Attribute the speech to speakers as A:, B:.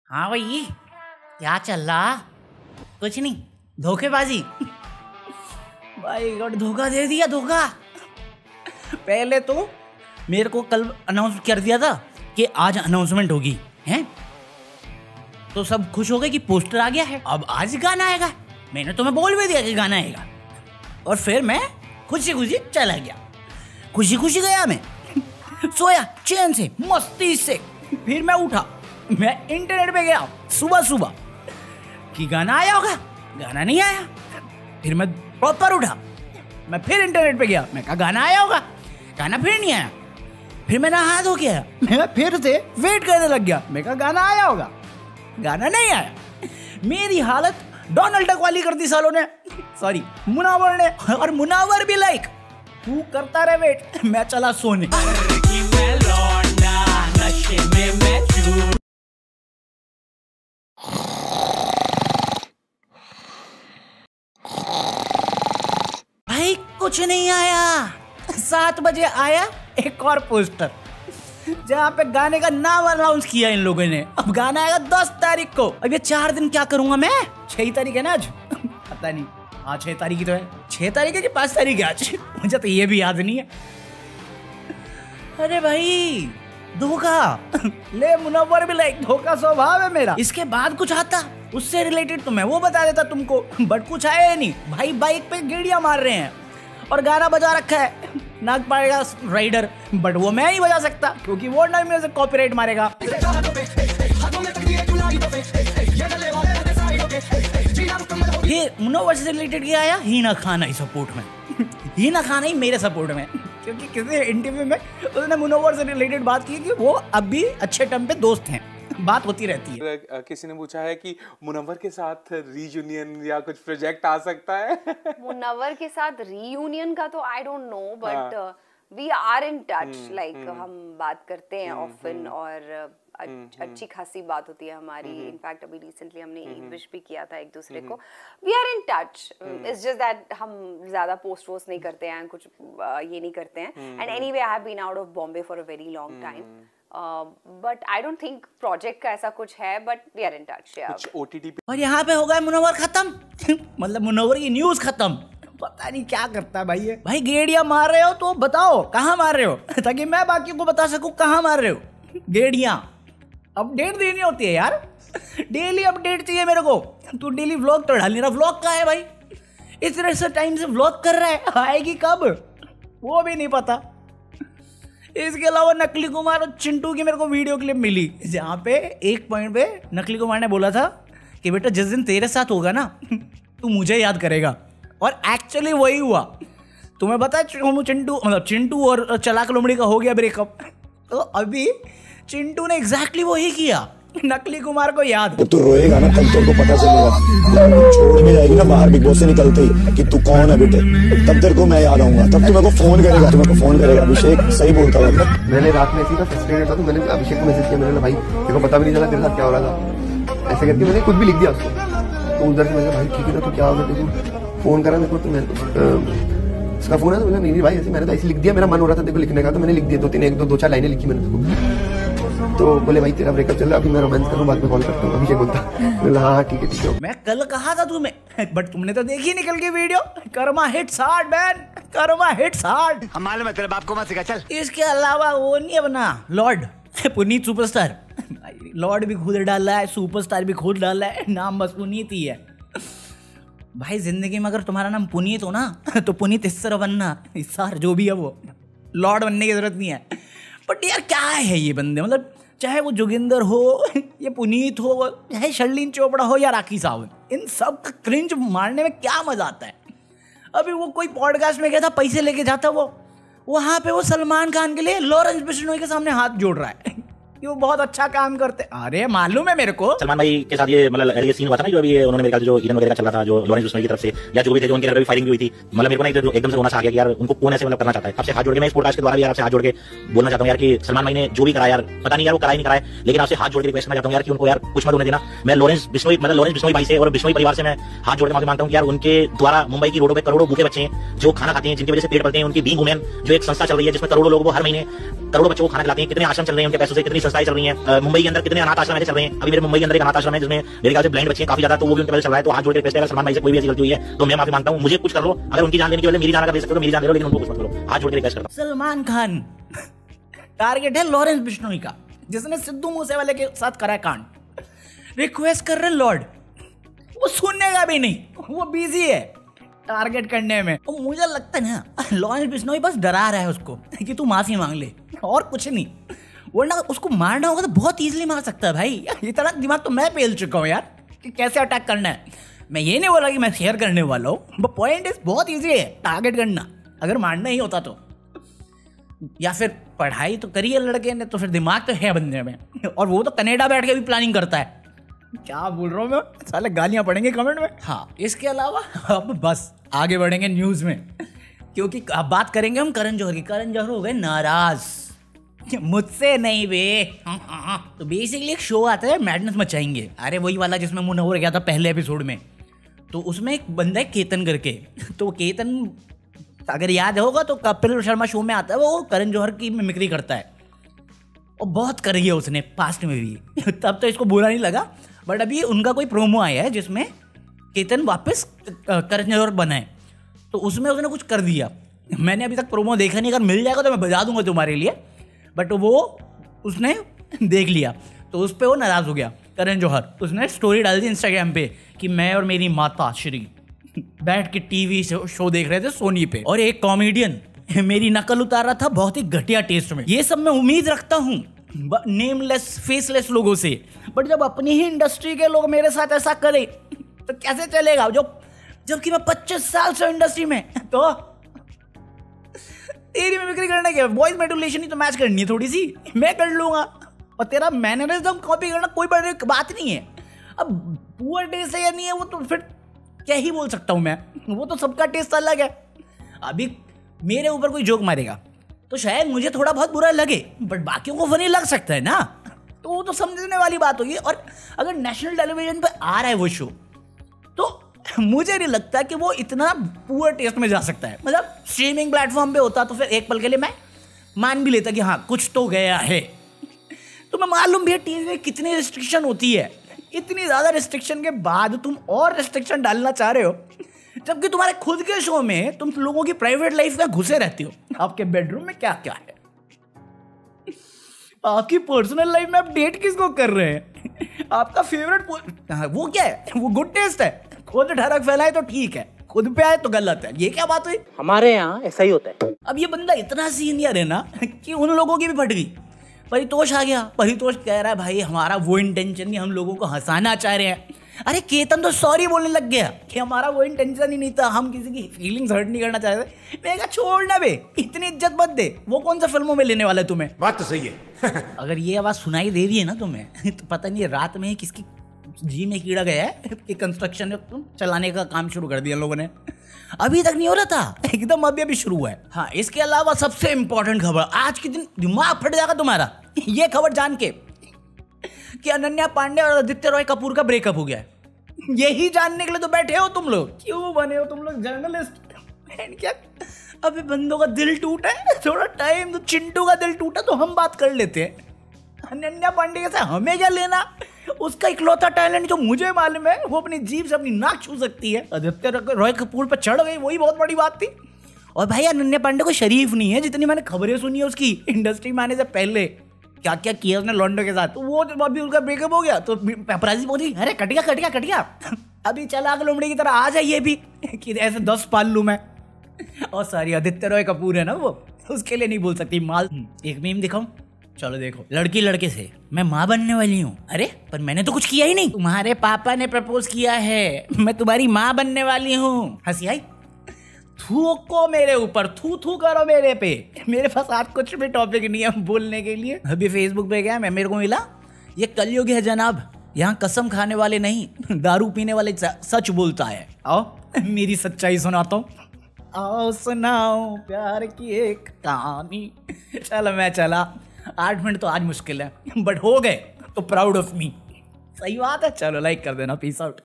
A: हाँ भाई, क्या चल रहा? कुछ नहीं, धोखेबाजी। भाई गॉड, धोखा दे दिया, धोखा। पहले तो मेरे को कल अनाउंस कर दिया था कि आज अनाउंसमेंट होगी, हैं? तो सब खुश हो गए कि पोस्टर आ गया है, अब आज गाना आएगा। मैंने तुम्हें बोल भी दिया कि गाना आएगा, और फिर मैं खुशी खुशी चला गया। खुशी खुशी गया मैं, सोया चैन से, मस्ती से। फिर मैं उठा, मैं इंटरनेट पे गया सुबह सुबह कि गाना आया होगा, गाना नहीं आया। फिर मैं प्रॉपर उठा, मैं फिर इंटरनेट पे गया, मैं कहा गाना आया होगा, गाना फिर नहीं आया। फिर मैं नहा धो के आया, मैं फिर से वेट करने लग गया, मैं कहा गाना आया होगा, गाना नहीं आया। मेरी हालत डोनाल्ड डक वाली कर दी सालों ने, सॉरी मुनावर ने। और मुनावर भी लाइक तू करता रहे वेट, मैं चला सोने। भाई कुछ नहीं आया। 7 बजे आया एक और पोस्टर जहाँ पे गाने का नाम अनाउंस किया इन लोगों ने। अब गाना आएगा 10 तारीख को। अब ये 4 दिन क्या करूंगा मैं? 6 तारीख है ना आज? पता नहीं, हाँ 6 तारीख ही तो है। 6 तारीख है कि 5 तारीख है आज? मुझे तो ये भी याद नहीं है। अरे भाई धोखा। ले मुनव्वर भी लाइक, धोखा स्वभाव है मेरा। इसके बाद कुछ आता उससे रिलेटेड तो मैं वो बता देता तुमको, बट कुछ आया ही नहीं। भाई बाइक पे गेड़ियां मार रहे हैं और गाना बजा रखा है नाग पाएगा राइडर, बट वो मैं नहीं बजा सकता क्योंकि वो ना मेरे से कॉपीराइट मारेगा। फिर मुनव्वर से रिलेटेड क्या आया? हीना खान आई सपोर्ट में। हीना खान आई मेरे सपोर्ट में, क्योंकि किसी इंटरव्यू में उसने मुनव्वर से रिलेटेड बात की कि वो अभी अच्छे टाइम पे दोस्त हैं, बात होती रहती है।
B: किसी ने पूछा है कि मुनव्वर के साथ रीयूनियन या कुछ प्रोजेक्ट आ सकता है?
C: मुनव्वर के साथ रीयूनियन का तो I don't know, but we are in touch, like हम बात करते हैं ऑफन और अच्छी खासी बात होती है हमारी। इनफैक्ट अभी रिसेंटली हमने ईद विश भी किया था एक दूसरे को। We are in touch, it's just that हम ज्यादा पोस्ट वोस्ट नहीं करते हैं, कुछ ये नहीं करते हैं। And anyway I have been out of Bombay for a very long time, but I don't think project का ऐसा कुछ है, but we are in touch.
B: OTT पे
A: और यहाँ पे हो गया मुनव्वर खत्म। मतलब मुनव्वर की न्यूज खत्म। पता नहीं क्या करता है भाई ये। भाई गेड़िया मार रहे हो तो बताओ कहाँ मार रहे हो, ताकि मैं बाकी को बता सकूं कहाँ मार रहे हो। गेड़िया अपडेट देनी होती है यार, डेली अपडेट चाहिए मेरे को। तू डेली व्लॉग तो डाल नहीं रहा, व्लॉग कहाँ है भाई? इतने से टाइम से व्लॉग कर रहा है, आएगी कब वो भी नहीं पता। इसके अलावा नकली कुमार और चिंटू की मेरे को वीडियो क्लिप मिली, जहाँ पे एक पॉइंट पे नकली कुमार ने बोला था कि बेटा जिस दिन तेरे साथ होगा ना तू मुझे याद करेगा, और एक्चुअली वही हुआ। तुम्हें पता है चिंटू और चलाक लोमड़ी का हो गया ब्रेकअप, तो अभी चिंटू ने एग्जैक्टली वही किया नकली कुमार को याद।
D: जब तू रोएगा ना तब तेरे को पता चलेगा, जब छोड़ के जाएगी ना बाहर बिग बॉस से निकलते ही कि तू कौन है बेटे, तब तेरे को मैं याद आऊंगा, तब तू मेरे को फोन करेगा, तू मेरे को फोन करेगा। अभिषेक सही बोलता है।
E: मैंने रात में ऐसी था फ्रस्ट्रेटेड था, तो मैंने अभिषेक को मैसेज किया, मैंने भाई तेरे को पता भी नहीं चला तेरे साथ क्या हो रहा था, ऐसे करके मैंने कुछ भी लिख दिया उसको। तो उधर से मैंने भाई ठीक है ना, तो क्या होगा, तेरे फोन करा मेरे को, तो मैं उसका फोन है, तो मैंने नहीं भाई ऐसे, मैंने तो ऐसे लिख दिया, मेरा मन हो रहा था देखो लिखने का, तो मैंने लिख दिया 2-4 लाइनें लिखी मैंने उसको। तो बोले भाई तेरा ब्रेकअप चल रहा है, अभी मैं रोमांस करूं, बाद में कॉल करता हूं। अभिषेक बोलता बोला हाँ ठीक है।
A: मैं कल कहा था तुम्हें, बट तुमने तो देखी निकल के video. Karma hits hard man, karma hits hard.
F: हम मालूम है तेरे बाप को मत सिखा चल।
A: इसके अलावा वो नहीं है बना लॉर्ड पुनीत सुपरस्टार। लॉर्ड भी खुद डाला है, सुपरस्टार भी खुद डाला है, नाम बस पुनीत ही है। भाई जिंदगी में अगर तुम्हारा नाम पुनीत हो ना तो पुनीत इस तरह बनना, इस सार जो भी है वो, लॉर्ड बनने की जरूरत नहीं है। बट यार क्या है ये बंदे, मतलब चाहे वो जोगिंदर हो या पुनीत हो, चाहे शर्लिन चोपड़ा हो या राखी सावंत, इन सब का क्रिंज मारने में क्या मजा आता है। अभी वो कोई पॉडकास्ट में गया था, पैसे लेके जाता वो, वहां पे वो सलमान खान के लिए लॉरेंस बिश्नोई के सामने हाथ जोड़ रहा है कि वो बहुत अच्छा काम करते। अरे मालूम है मेरे को
G: सलमान भाई के साथ ये मतलब ये सीन हुआ था ना, जो अभी उन्होंने मेरे ख्याल जो ईडन वगैरह चल रहा था, जो लॉरेंस बिश्नोई की तरफ से या जो भी थे, जो उनके घर भी फायरिंग भी हुई थी। मतलब मेरे को ना एकदम से होना चाह गया कि यार उनको कौन ऐसे मतलब करना चाहता है। आपसे हाथ जोड़ के मैं इस पॉडकास्ट के द्वारा भी आपसे हाथ जोड़ के बोलना चाहता हूँ यार कि सलमान भाई ने जो भी करा यार, पता नहीं यार वो कराई नहीं कराए, लेकिन आपसे हाथ जोड़ के रिक्वेस्ट करना चाहता हूँ यार कि उनको यार कुछ मत होने देना। मैं लॉरेंस बिश्नोई भाई से और बिश्नोई परिवार से मैं हाथ जोड़ के माफी मांगता हूँ कि यार उनके द्वारा मुंबई की रोडों पे करोड़ों भूखे बच्चे हैं जो खाना खाते हैं, जिनकी वजह से पेट पलते हैं। उनकी बीइंग वुमेन जो एक संस्था चल रही है जिसमें करोड़ों लोगों को हर महीने करोड़ों बच्चों को खाना खिलाते हैं। कितने आश्रम चल रहे हैं उनके पैसों से, कितनी संस्थाएं चल रही हैं। मुंबई के अंदर कितने अनाथ आश्रम ऐसे चल रहे हैं। अभी मेरे मुंबई के अंदर एक अनाथ आश्रम है जिसमें मेरे ख्याल से ब्लाइंड बच्चे हैं काफी ज्यादा, तो वो भी उनके पहले चल रहा है। तो हाथ जोड़ के रिक्वेस्ट है, अगर सलमान भाई से कोई भी ऐसी गलती हुई है तो मैं माफी मांगता हूँ, मुझे कुछ कर लो। अगर उनकी जान लेने की वजह मेरी जान अगर दे सकते हो तो मेरी जान ले लो, लेकिन उनको कुछ मत करो। हाथ जोड़ के रिक्वेस्ट करता हूं।
A: सलमान खान टारगेट है लॉरेंस बिश्नोई का, जिसने सिद्धू मूसेवाले के साथ करा कांड। रिक्वेस्ट कर रहे लॉर्ड, वो सुनेगा भी नहीं, वो बिजी है टारगेट करने में। और मुझे लगता है ना लॉरेंस बिश्नोई बस डरा रहा है उसको कि तू माफी मांग ले, और कुछ नहीं। वरना उसको मारना होगा तो बहुत इजीली मार सकता है भाई। इतना दिमाग तो मैं पेल चुका हूँ यार कि कैसे अटैक करना है। मैं ये नहीं बोला कि मैं शेयर करने वाला हूँ, बट पॉइंट इज बहुत ईजी है टारगेट करना, अगर मारना ही होता तो। या फिर पढ़ाई तो करी है लड़के ने, तो फिर दिमाग तो है बंदे में, और वो तो कनाडा बैठ के भी प्लानिंग करता है। क्या बोल रहा हूँ मैं, साले गालियां पड़ेंगे कमेंट में। हाँ, इसके अलावा अब बस आगे बढ़ेंगे न्यूज में, क्योंकि अब बात करेंगे हम करण जौहर की। करण जौहर हो गए नाराज, मुझसे नहीं बे। तो बेसिकली एक शो आता है मैडनेस मचाएंगे, अरे वही वाला जिसमें मुनव्वर गया था पहले एपिसोड में। तो उसमें एक बंदा है केतन करके, तो केतन अगर याद होगा तो कपिल शर्मा शो में आता है, वो करण जौहर की मिमिक्री करता है और बहुत करी है उसने पास्ट में भी। तब तो इसको बुरा नहीं लगा, बट अभी उनका कोई प्रोमो आया है जिसमें केतन वापस करण जौहर बना है, तो उसमें उसने कुछ कर दिया। मैंने अभी तक प्रोमो देखा नहीं, अगर मिल जाएगा तो मैं बजा दूंगा तुम्हारे लिए, बट वो उसने देख लिया तो उस पर वो नाराज हो गया करण जौहर। उसने स्टोरी डाल दी इंस्टाग्राम पे कि मैं और मेरी माता श्री बैठ के टीवी शो देख रहे थे सोनी पे, और एक कॉमेडियन मेरी नकल उतार रहा था बहुत ही घटिया टेस्ट में। ये सब मैं उम्मीद रखता हूँ नेमलेस फेसलेस लोगों से, बट जब अपनी ही इंडस्ट्री के लोग मेरे साथ ऐसा करें तो कैसे चलेगा। जबकि मैं 25 साल से इंडस्ट्री में, तो तेरी मिमिक्री करना क्या, वॉइस मॉड्यूलेशन ही तो मैच करनी है थोड़ी सी, मैं कर लूंगा, और तेरा मैनरिज्म कॉपी करना कोई बड़ी बात नहीं है। अब पुअर टेस्ट है या नहीं है वो तो फिर क्या ही बोल सकता हूं मैं, वो तो सबका टेस्ट अलग है। अभी मेरे ऊपर कोई जोक मारेगा तो शायद मुझे थोड़ा बहुत बुरा लगे, बट बाकियों को फनी लग सकता है ना, तो वो तो समझने वाली बात होगी। और अगर नेशनल टेलीविजन पे आ रहा है वो शो, तो मुझे नहीं लगता कि वो इतना पुअर टेस्ट में जा सकता है। मतलब स्ट्रीमिंग प्लेटफॉर्म पे होता तो फिर एक पल के लिए मैं मान भी लेता कि हाँ कुछ तो गया है। तो मैं मालूम भी है टीवी में कितनी रिस्ट्रिक्शन होती है, इतनी ज़्यादा रिस्ट्रिक्शन के बाद तुम और रिस्ट्रिक्शन डालना चाह रहे हो, जबकि तुम्हारे खुद के शो में तुम लोगों की प्राइवेट लाइफ में घुसे रहती हो। आपके बेडरूम में क्या क्या है, आपकी पर्सनल लाइफ में आप डेट किसको कर रहे हैं, आपका फेवरेट वो क्या है, वो गुड टेस्ट है। खुद ठरक फैलाए तो ठीक है, खुद पे आए तो गलत है, ये क्या बात हुई।
F: हमारे यहाँ ऐसा ही होता है।
A: अब ये बंदा इतना सीनियर है ना कि उन लोगों की भी फट गई। परितोष आ गया, परितोष कह रहा है भाई हमारा वो इंटेंशन नहीं, हम लोगों को हंसाना चाह रहे हैं। अरे केतन तो सॉरी बोलने लग गया कि हमारा वो इंटेंशन ही नहीं था, हम किसी की फीलिंग्स हर्ट नहीं करना चाह रहे। मैं कहा छोड़ना बे, इतनी इज्जत मत दे, वो कौन सा फिल्मों में लेने वाला है तुम्हें।
B: बात तो सही है।
A: अगर ये आवाज सुनाई दे रही है ना तुम्हें तो पता नहीं रात में किसकी जी में कीड़ा गया है कि कंस्ट्रक्शन चलाने का काम शुरू कर दिया लोगों ने। अभी तक नहीं हो रहा था, एकदम अभी शुरू हुआ है। हाँ, इसके अलावा सबसे इंपॉर्टेंट खबर, आज के दिन दिमाग फट जाएगा तुम्हारा ये खबर जान के कि अनन्या पांडे और आदित्य रॉय कपूर का ब्रेकअप हो गया है। यही जानने के लिए तो बैठे हो तुम लोग, क्यों बने हो तुम लोग जर्नलिस्ट। क्या अभी बंदों का दिल टूटा है, थोड़ा टाइम तो चिंटू का दिल टूटा तो हम बात कर लेते हैं। अनन्या पांडे के साथ हमें क्या लेना, उसका इकलौता टैलेंट जो मुझे मालूम है वो अपनी जीभ से अपनी नाक छू सकती है। आदित्य रॉय कपूर पर चढ़ गई, वही बहुत बड़ी बात थी। और भाई अनन्या पांडे को शरीफ नहीं है, जितनी मैंने खबरें सुनी है उसकी इंडस्ट्री में आने से पहले क्या क्या किया उसने लॉन्डो के साथ, तो वो जब अभी उसका ब्रेकअप हो गया तो पेपराजी बोली अरे कट गया अभी चला लोमड़ी की तरह आ जाइए भी कि ऐसे 10 पाल लूं मैं। और सॉरी आदित्य रॉय कपूर है ना वो, उसके लिए नहीं बोल सकती माल। एक मीम दिखाऊं, चलो देखो। लड़की लड़के से मैं माँ बनने वाली हूँ, अरे पर मैंने तो कुछ किया ही नहीं, तुम्हारे पापा ने प्रपोज किया है, मैं तुम्हारी माँ बनने वाली हूँ। हंसी आई, थूको मेरे ऊपर, थू करो मेरे पे। मेरे पास आज कुछ भी टॉपिक नहीं है बोलने के लिए। अभी फेसबुक पे गया मैं, मेरे को मिला ये कलयुग है जनाब, यहाँ कसम खाने वाले नहीं दारू पीने वाले सच बोलता है। आओ मेरी सच्चाई सुनाता हूँ, आओ सुनाओ प्यार की एक कहानी। चलो मैं चला, 8 मिनट तो आज मुश्किल है बट हो गए तो प्राउड ऑफ मी। सही बात है, चलो लाइक कर देना, पीस आउट।